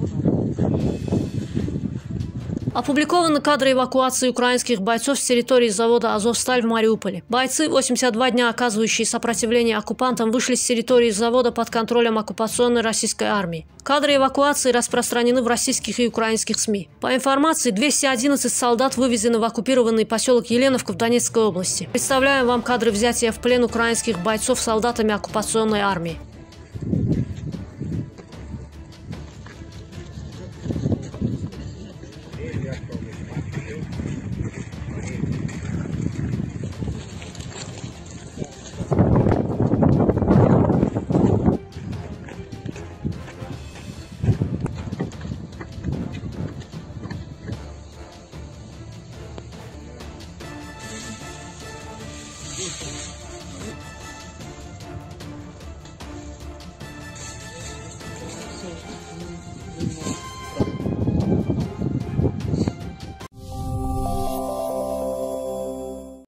Опубликованы кадры эвакуации украинских бойцов с территории завода «Азовсталь» в Мариуполе. Бойцы, 82 дня оказывающие сопротивление оккупантам, вышли с территории завода под контролем оккупационной российской армии. Кадры эвакуации распространены в российских и украинских СМИ. По информации, 211 солдат вывезены в оккупированный поселок Еленовка в Донецкой области. Представляем вам кадры взятия в плен украинских бойцов солдатами оккупационной армии.